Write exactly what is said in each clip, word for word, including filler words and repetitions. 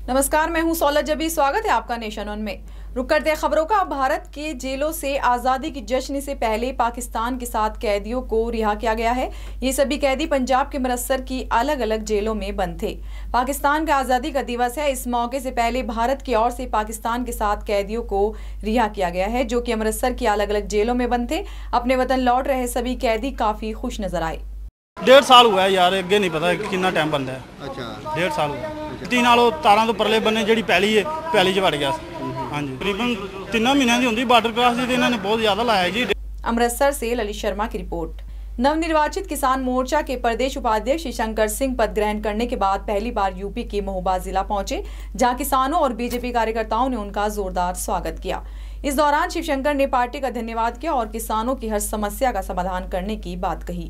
नमस्कार, मैं हूं सौलत जबी। स्वागत है आपका नेशन वन में। रुक करते हैं खबरों का। भारत के जेलों से आज़ादी की जश्न से पहले पाकिस्तान के सात कैदियों को रिहा किया गया है। ये सभी कैदी पंजाब के अमृतसर की अलग अलग जेलों में बंद थे। पाकिस्तान का आज़ादी का दिवस है। इस मौके से पहले भारत की ओर से पाकिस्तान के सात कैदियों को रिहा किया गया है, जो कि अमृतसर की अलग अलग जेलों में बंद थे। अपने वतन लौट रहे सभी कैदी काफी खुश नजर आए। डेढ़ साल हुआ है यार, अगे नहीं पता कितना टाइम बंद है। अच्छा, डेढ़ साल हुआ। तीन नालों तारा तो परले बन्ने जी पैली है, पैली च वड़ गया। हाँ जी, तकरीबन तीन महीनों की होंगी बार्डर क्रॉस की, इन्होंने बहुत ज्यादा लाया जी। अमृतसर से ललित शर्मा की रिपोर्ट। नवनिर्वाचित किसान मोर्चा के प्रदेश उपाध्यक्ष शंकर सिंह पद ग्रहण करने के बाद पहली बार यूपी के महोबा जिला पहुंचे, जहां किसानों और बीजेपी कार्यकर्ताओं ने उनका जोरदार स्वागत किया। इस दौरान शिवशंकर ने पार्टी का धन्यवाद किया और किसानों की हर समस्या का समाधान करने की बात कही।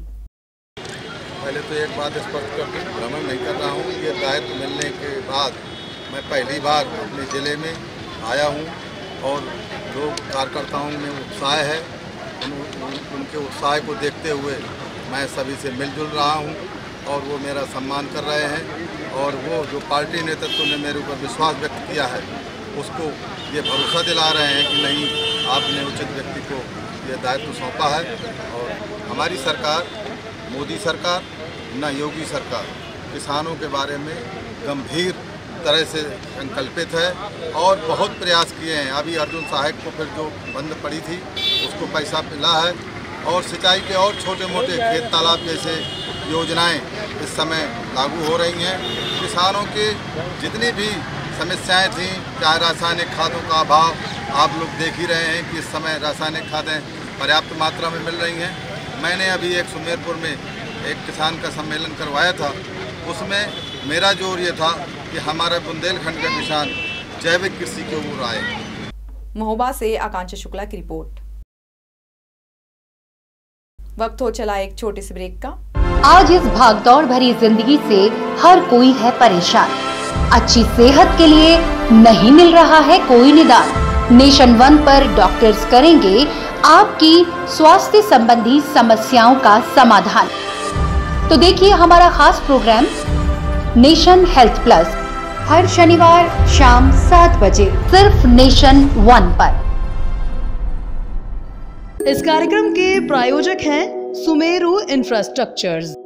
पहले तो एक बात स्पष्ट करके भ्रमण नहीं कर रहा हूँ। ये दायित्व मिलने के बाद मैं पहली बार अपने ज़िले में आया हूँ और जो कार्यकर्ताओं में उत्साह है उन, उन, उनके उत्साह को देखते हुए मैं सभी से मिलजुल रहा हूँ और वो मेरा सम्मान कर रहे हैं। और वो जो पार्टी नेतृत्व ने मेरे ऊपर विश्वास व्यक्त किया है उसको ये भरोसा दिला रहे हैं कि नहीं, आपने उचित व्यक्ति को ये दायित्व सौंपा है। और हमारी सरकार, मोदी सरकार न योगी सरकार, किसानों के बारे में गंभीर तरह से संकल्पित है और बहुत प्रयास किए हैं। अभी अर्जुन सहायक को फिर जो बंद पड़ी थी उसको पैसा मिला है और सिंचाई के और छोटे मोटे खेत तालाब जैसे योजनाएं इस समय लागू हो रही हैं। किसानों के जितनी भी समस्याएं थीं, चाहे रासायनिक खादों का अभाव, आप लोग देख ही रहे हैं कि इस समय रासायनिक खादें पर्याप्त मात्रा में मिल रही हैं। मैंने अभी एक सुमेरपुर में एक किसान का सम्मेलन करवाया था, उसमें मेरा जोर ये था कि हमारे बुंदेलखंड के किसान जैविक कृषि की ओर आए। महोबा से आकांक्षा शुक्ला की रिपोर्ट। वक्त हो चला एक छोटे से ब्रेक का। आज इस भागदौड़ भरी जिंदगी से हर कोई है परेशान। अच्छी सेहत के लिए नहीं मिल रहा है कोई निदान। नेशन वन पर डॉक्टर्स करेंगे आपकी स्वास्थ्य संबंधी समस्याओं का समाधान। तो देखिए हमारा खास प्रोग्राम नेशन हेल्थ प्लस हर शनिवार शाम सात बजे सिर्फ नेशन वन पर। इस कार्यक्रम के प्रायोजक हैं सुमेरु इंफ्रास्ट्रक्चर्स।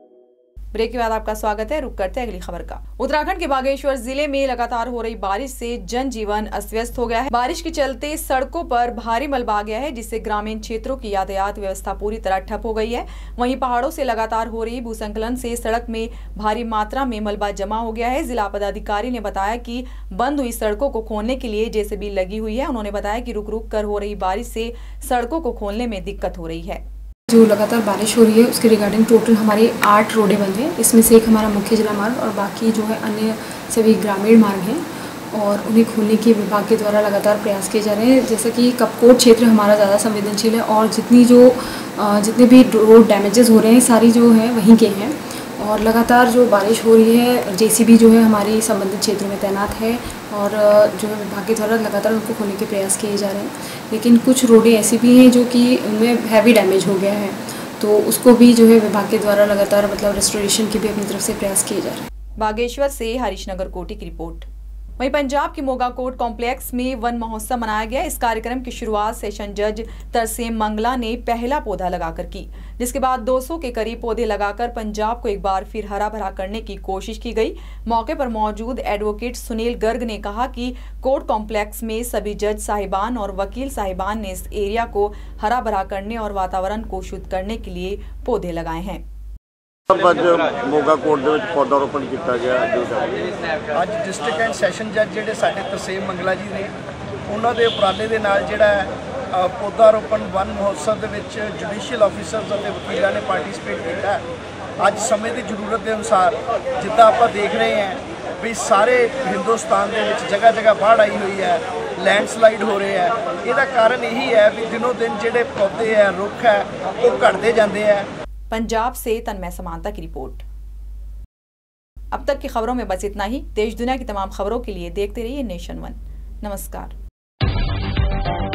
ब्रेक के बाद आपका स्वागत है। रुक करते हैं अगली खबर का। उत्तराखंड के बागेश्वर जिले में लगातार हो रही बारिश से जनजीवन अस्त व्यस्त हो गया है। बारिश के चलते सड़कों पर भारी मलबा आ गया है, जिससे ग्रामीण क्षेत्रों की यातायात व्यवस्था पूरी तरह ठप हो गई है। वहीं पहाड़ों से लगातार हो रही भूस्खलन से सड़क में भारी मात्रा में मलबा जमा हो गया है। जिला पदाधिकारी ने बताया कि बंद हुई सड़कों को खोलने के लिए जेसीबी लगी हुई है। उन्होंने बताया कि रुक रुक कर हो रही बारिश से सड़कों को खोलने में दिक्कत हो रही है। जो लगातार बारिश हो रही है उसके रिगार्डिंग टोटल हमारे आठ रोडें बंद हैं। इसमें से एक हमारा मुख्य जिला मार्ग और बाकी जो है अन्य सभी ग्रामीण मार्ग हैं और उन्हें खोलने के विभाग के द्वारा लगातार प्रयास किए जा रहे हैं। जैसा कि कपकोट क्षेत्र हमारा ज़्यादा संवेदनशील है और जितनी जो जितने भी रोड डैमेजेस हो रहे हैं सारी जो है वहीं के हैं। और लगातार जो बारिश हो रही है, जेसीबी जो है हमारी संबंधित क्षेत्रों में तैनात है और जो है विभाग के द्वारा लगातार उनको खोलने के प्रयास किए जा रहे हैं। लेकिन कुछ रोडें ऐसी भी हैं जो कि उनमें हैवी डैमेज हो गया है, तो उसको भी जो है विभाग के द्वारा लगातार मतलब रेस्टोरेशन के भी अपनी तरफ से प्रयास किए जा रहे हैं। बागेश्वर से हरीश नगर कोटी की रिपोर्ट। वहीं पंजाब के मोगा कोट कॉम्प्लेक्स में वन महोत्सव मनाया गया। इस कार्यक्रम की शुरुआत सेशन जज तरसेम मंगला ने पहला पौधा लगाकर की, जिसके बाद दो सौ के करीब पौधे लगाकर पंजाब को एक बार फिर हरा भरा करने की कोशिश की गई। मौके पर मौजूद एडवोकेट सुनील गर्ग ने कहा कि कोर्ट कॉम्प्लेक्स में सभी जज साहिबान और वकील साहिबान ने इस एरिया को हरा भरा करने और वातावरण को शुद्ध करने के लिए पौधे लगाए हैं। ਅੱਜ ਮੋਗਾ ਕੋਟ ਦੇ ਵਿੱਚ ਪੌਦਾ ਰੋਪਣ ਕੀਤਾ ਗਿਆ। ਅੱਜ ਡਿਸਟ੍ਰਿਕਟ ਐਂਡ ਸੈਸ਼ਨ ਜੱਜ ਜਿਹੜੇ ਸਾਡੇ ਤਰਸੇਮ ਮੰਗਲਾ ਜੀ ਨੇ, ਉਹਨਾਂ ਦੇ ਉਪਰਾਲੇ ਦੇ ਨਾਲ ਜਿਹੜਾ ਪੌਦਾ ਰੋਪਣ ਵਨ ਮਹੋਤਸਵ ਦੇ ਵਿੱਚ ਜੁਡੀਸ਼ੀਅਲ ਆਫੀਸਰਸ ਅਤੇ ਵਕੀਲਾਂ ਨੇ ਪਾਰਟਿਸਿਪੇਟ ਕੀਤਾ। ਅੱਜ ਸਮੇਂ ਦੀ ਜ਼ਰੂਰਤ ਦੇ ਅਨੁਸਾਰ ਜਿੱਦਾਂ ਆਪਾਂ ਦੇਖ ਰਹੇ ਹਾਂ ਵੀ ਸਾਰੇ ਹਿੰਦੁਸਤਾਨ ਦੇ ਵਿੱਚ ਜਗ੍ਹਾ ਜਗ੍ਹਾ ਬਾੜ ਆਈ ਹੋਈ ਹੈ, ਲੈਂਡਸਲਾਈਡ ਹੋ ਰਹੇ ਹੈ। ਇਹਦਾ ਕਾਰਨ ਇਹੀ ਹੈ ਵੀ ਦਿਨੋਂ ਦਿਨ ਜਿਹੜੇ ਪੌਦੇ ਹੈ, ਰੁੱਖ ਹੈ, ਉਹ ਘਟਦੇ ਜਾਂਦੇ ਹੈ। पंजाब से तन्मय समानता की रिपोर्ट। अब तक की खबरों में बस इतना ही। देश दुनिया की तमाम खबरों के लिए देखते रहिए नेशन वन। नमस्कार।